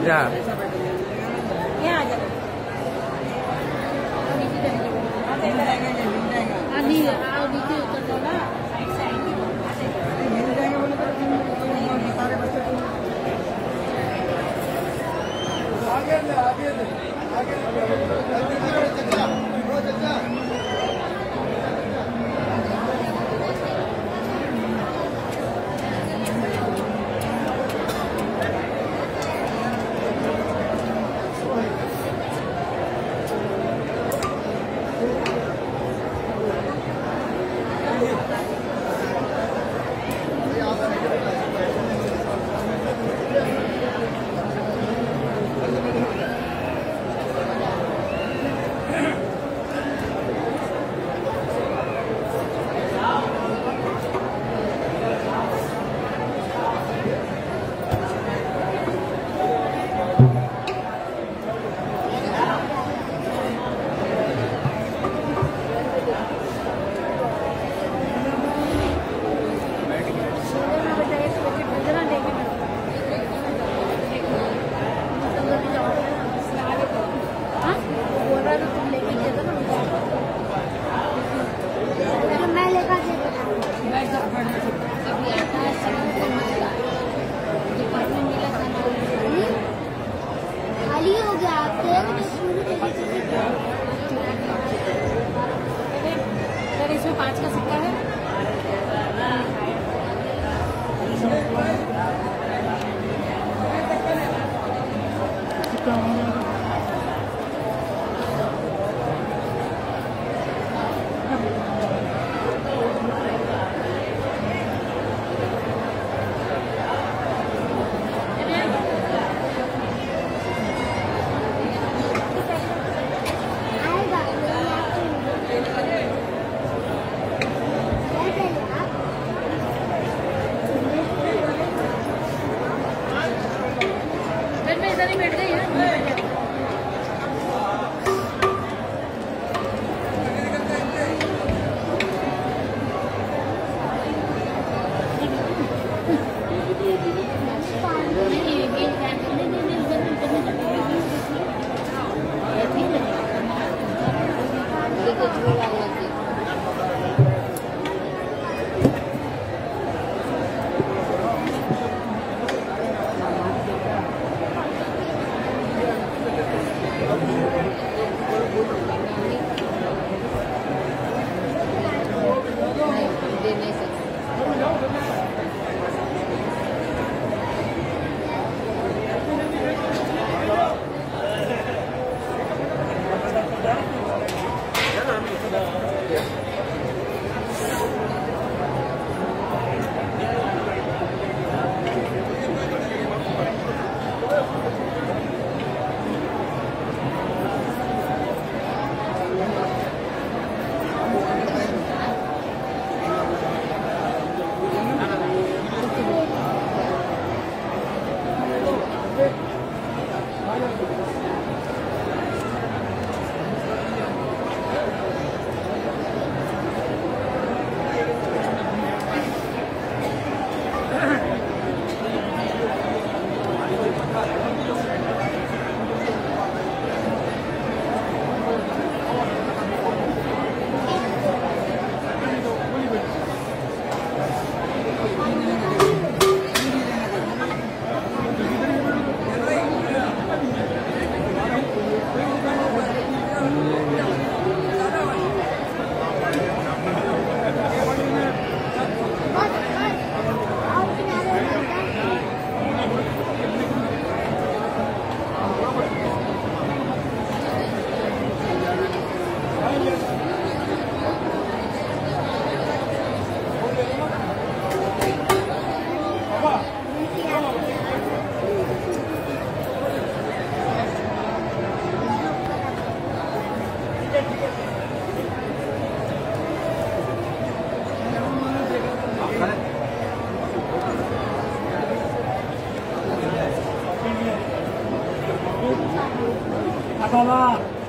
जा यहाँ आ जा। नीचे उतर दो ना। इसमें 5 का सिक्का है। बैठ गई है। बाबा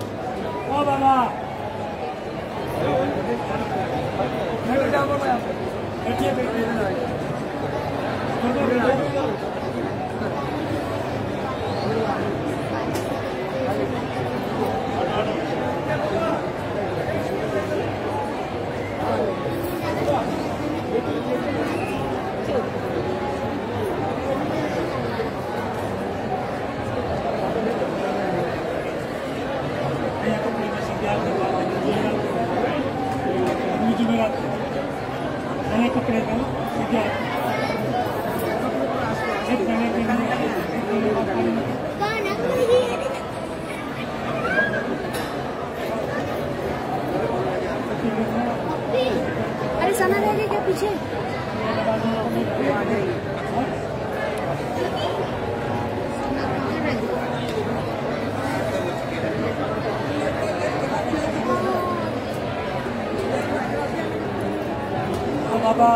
ओ बाबा बैठिए बैठिए अरे सना रह गई क्या पीछे? बाबा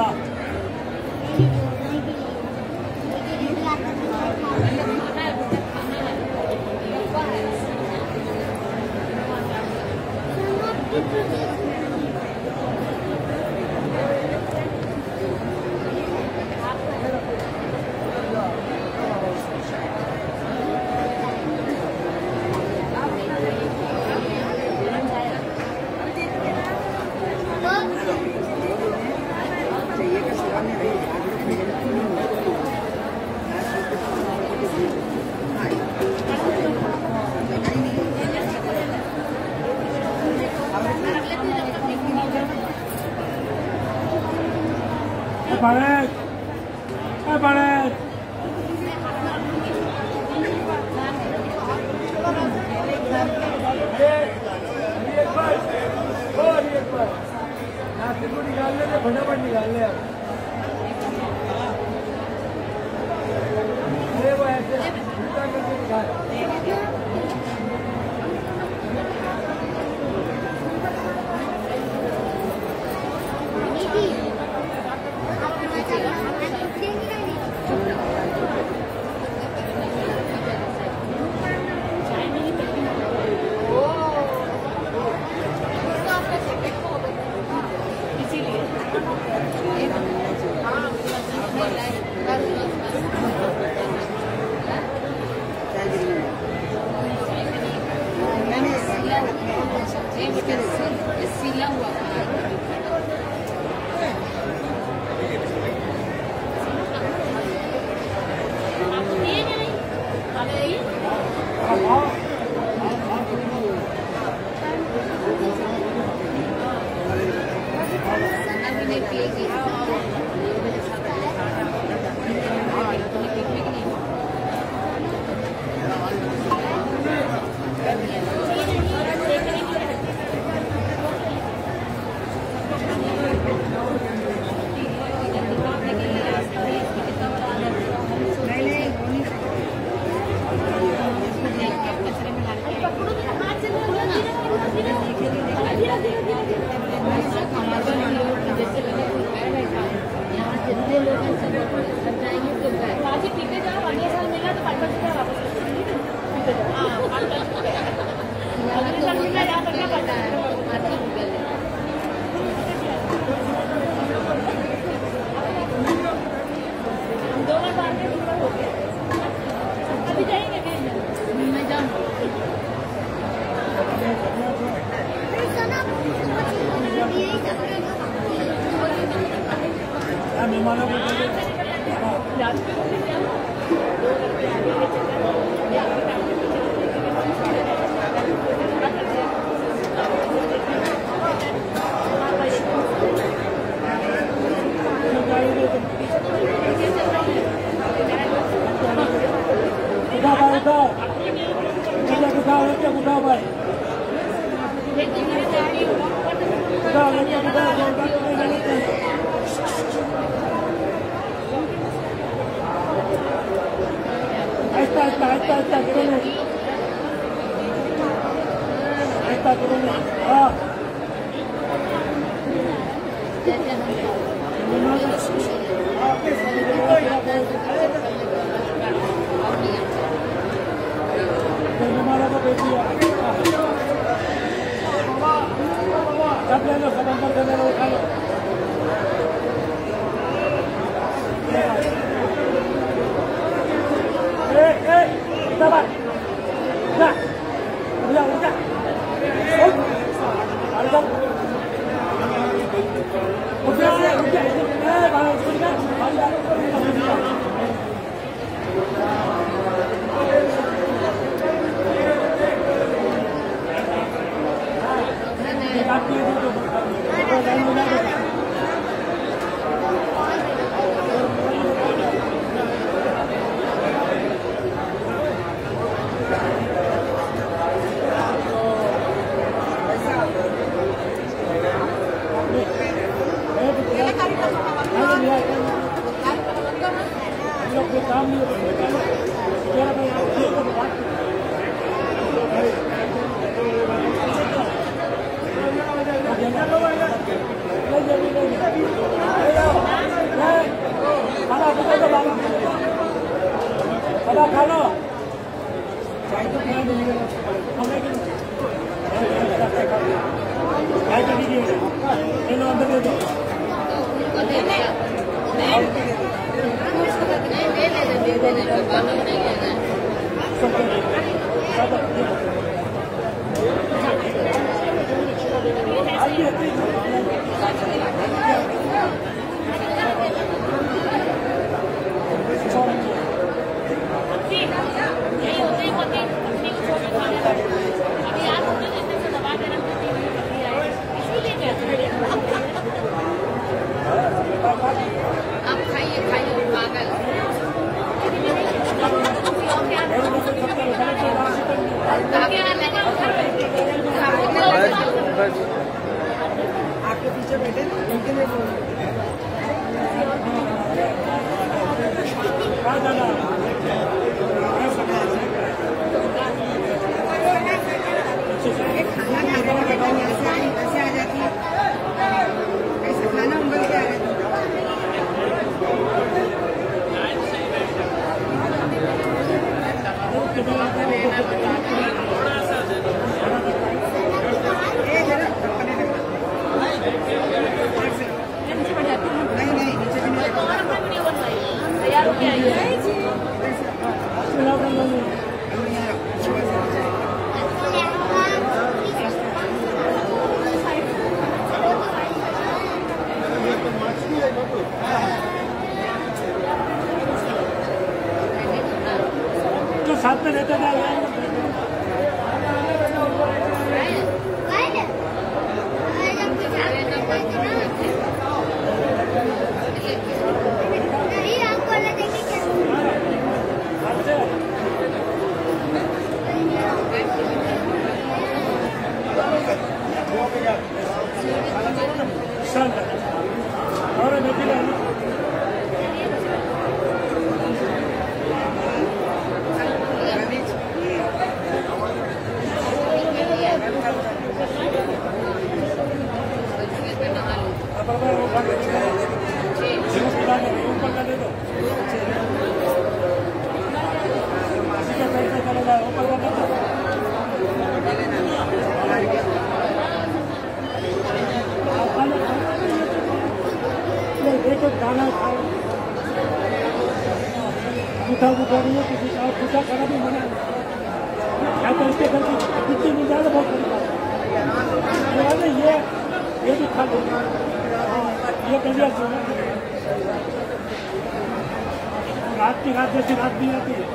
Pared! Pared! निकाल ले फटाफट निकाल ले अरे वो ऐसे निकाल काम नहीं होता मेरा भाई आप खाना खा लो चाय तो खा दीजिएगा चाय तो दीजिएगा लो अंदर दे दो आपके पीछे बैठे उनके लिए ऐसे आ जाती है ऐसे खाना उंगल के आ रहा तो साथ में रहता था और देखो खाना खाओ उठा नहीं है किसी और पूछा खाना भी मना है तो इसके घर की कितनी मिल जाए बहुत बड़ी ये भी खा लो ये बढ़िया रात की रात जैसी रात भी आती है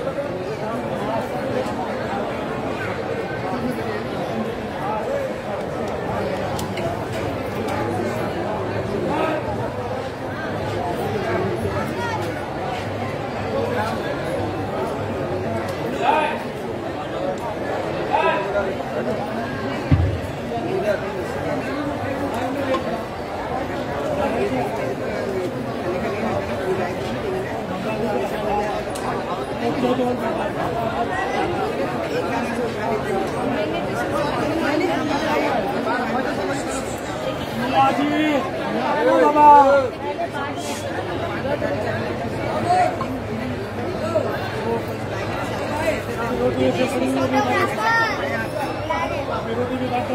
बाबा रोटी भी बात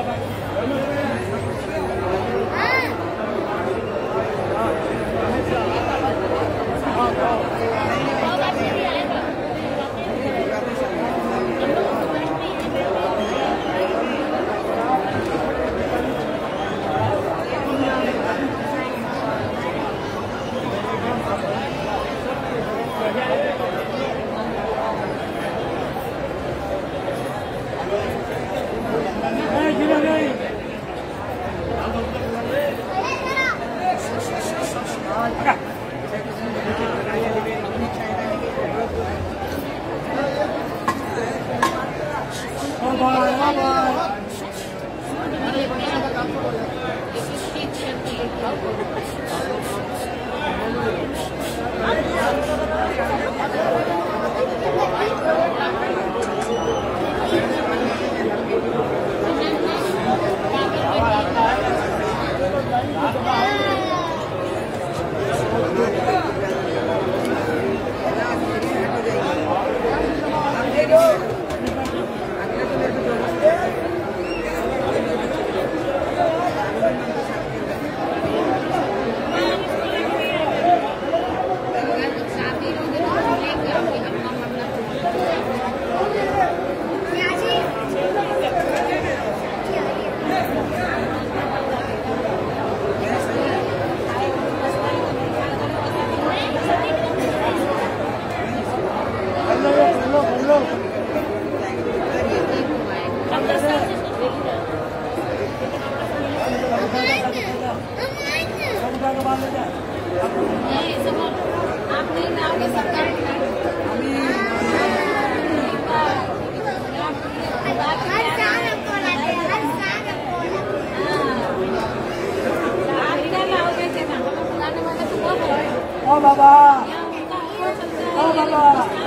ओ बाबा, ओ बाबा,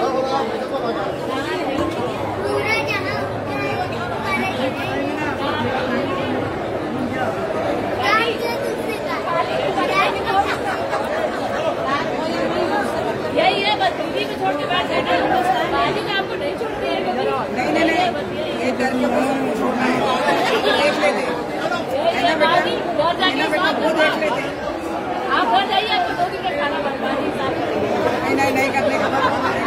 यही है बस दिल्ली में छोड़ के बैठ जाना बाजी में आपको नहीं छोड़ती है नहीं ये गर्मी में छोड़ना है देख लेते आप हो जाइए आपको 2 दिन का खाना बनवानी नहीं करने का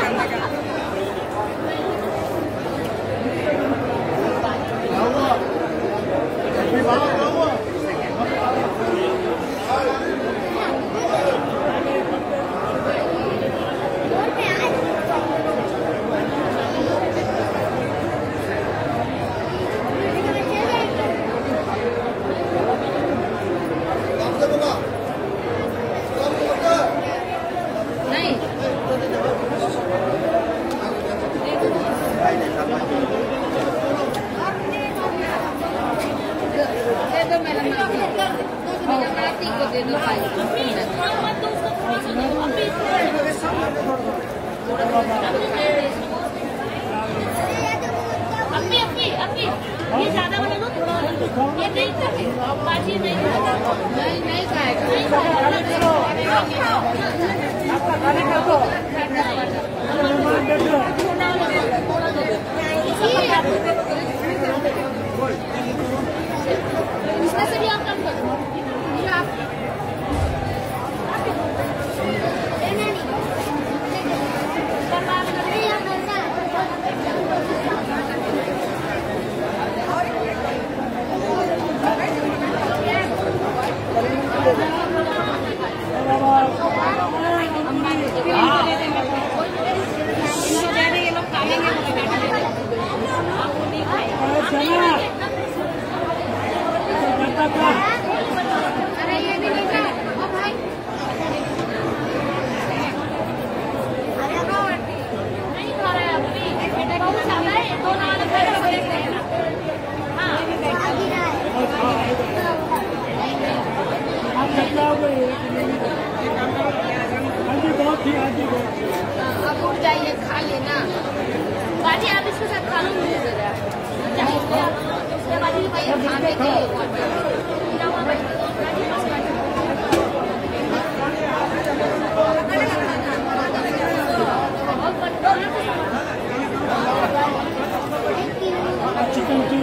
ये ज्यादा बना लो थोड़ा ये नहीं खाएगा बाजी नहीं खाएगा आपका खाने का तो इसमें से भी आप कम कर दो अरे ये भी नहीं खा भाई नहीं खा रहा है अभी बहुत ज्यादा है 2 नान हाँ आप लगता होगा आजी बहुत ही आजी अब उठ जाइए खा लेना बाजी आप इसके साथ खा लो मुझे दे रहा उसके बाद ही भाई खाने के लिए चिकन की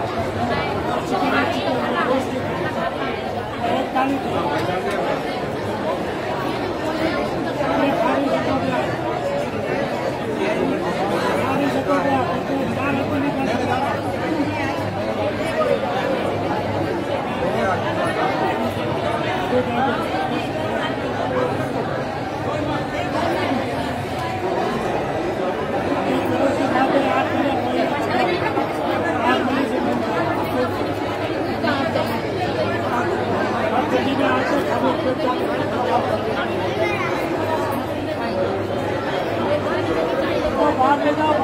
बाहर ले जाओ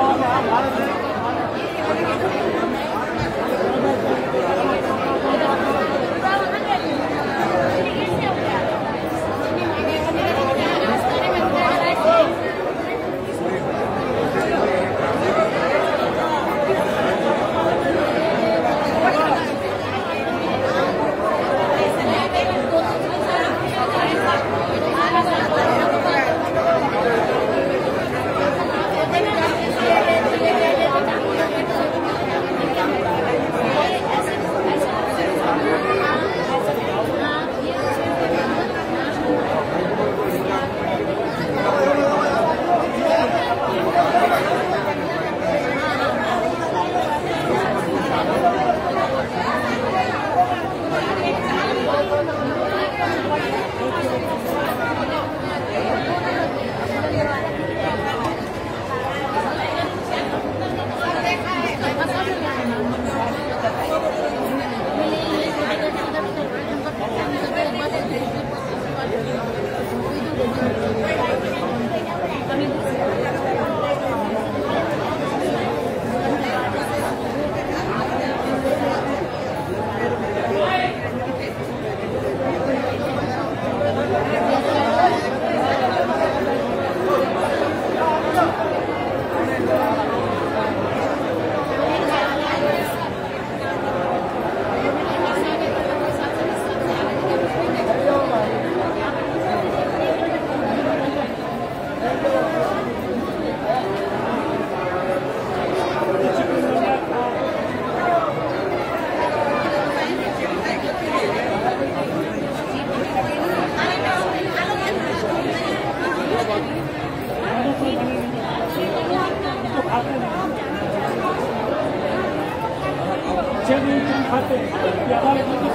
खाते हैं कि अदालत में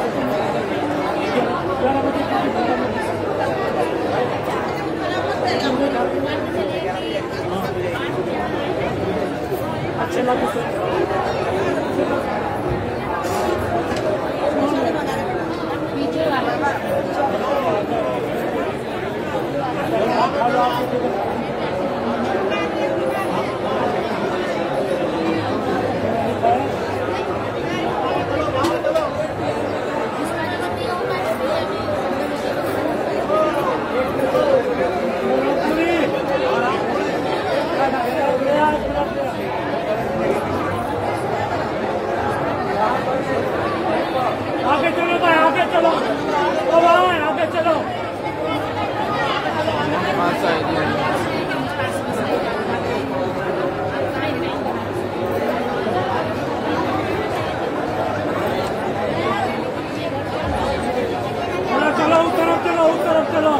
11 बजे अच्छे लगे आगे चलो भाई, आगे चलो, ओ भाई आगे चलो। चलो उस तरफ चलो, उस तरफ चलो।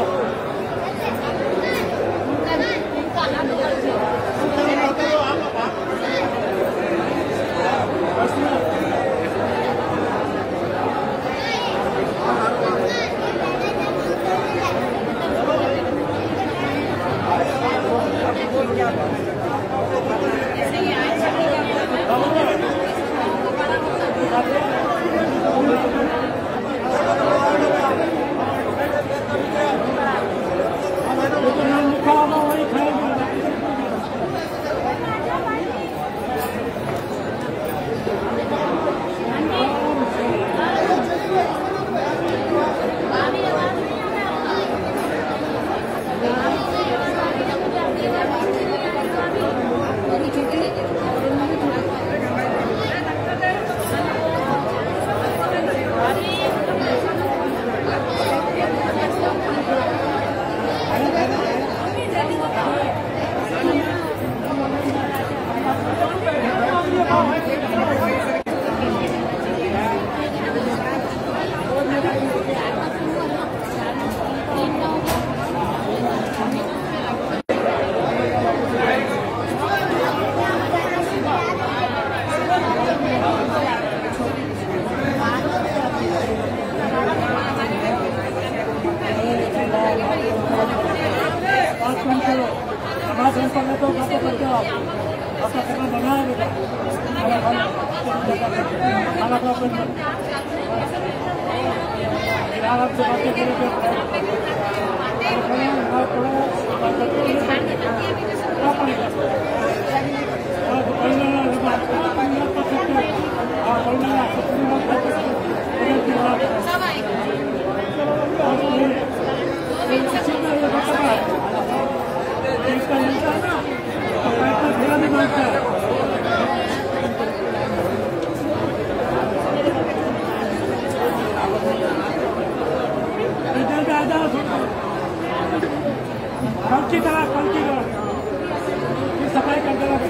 सफाई कर देना।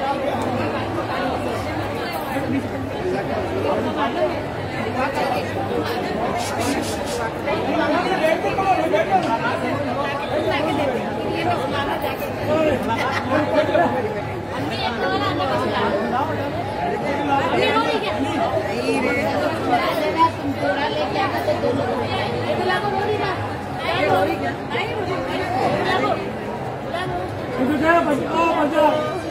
Gracias. अन्नी एक वाला अंदर का चला अन्नी हो रही क्या नहीं रे तुम थोड़ा लेके आना तो दोनों ये तो लागो हो रही ना नहीं हो रही क्या नहीं हो रही लागो इधर जा बजा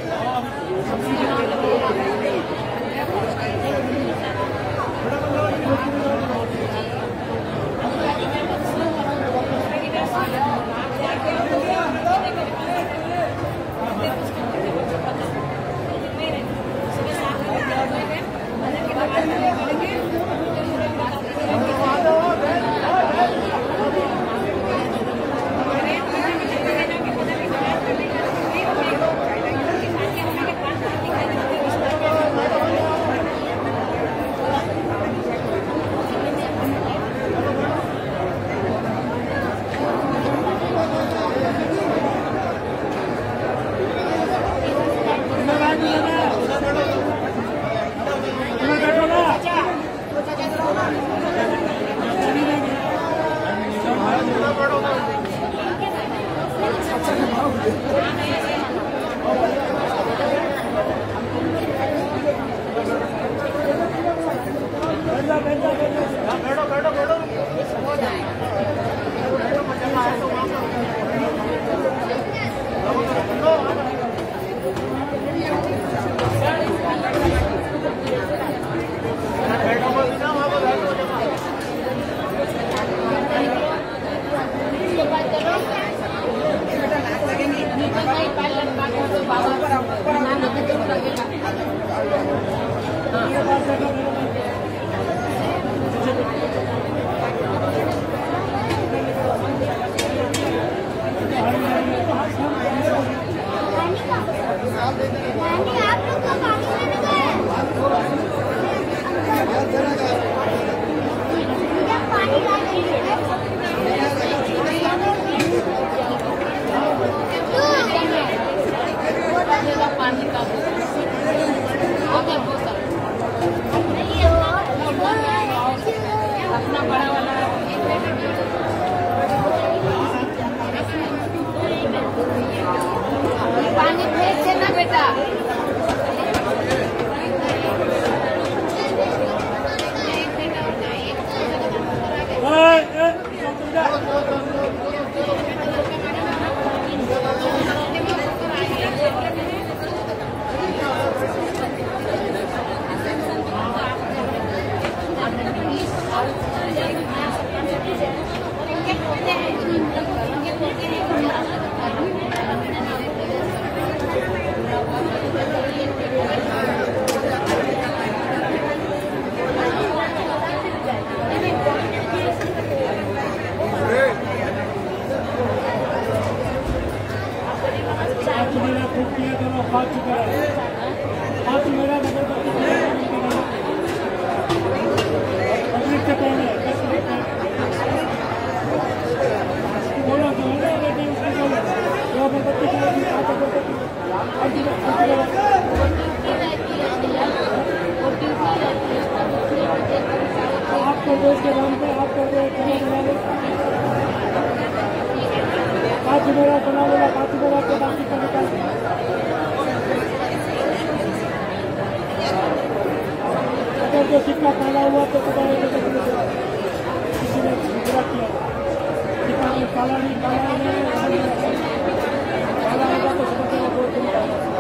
पानी फेंक देना बेटा आपको देश के नाम पे आपको पाँच मेरा बना बोला पाँच मेरा के बाकी का निकाल अगर जो सिक्का काला हुआ तो किसी ने बुरा किया सिक्का में काला नहीं काला होगा तो समझते हैं बहुत दिन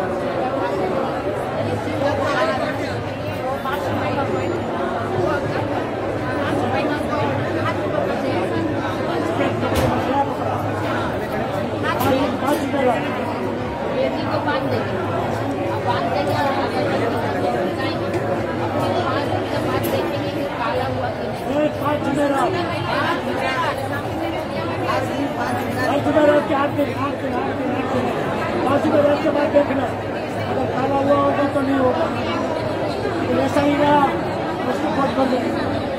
को बांध देंगे बांध देंगे बात देखेंगे कि काला हुआ कि नहीं के बाद देखना अगर काला हुआ होगा तो नहीं होगा ऐसा ही रहा उसको बहुत कर देंगे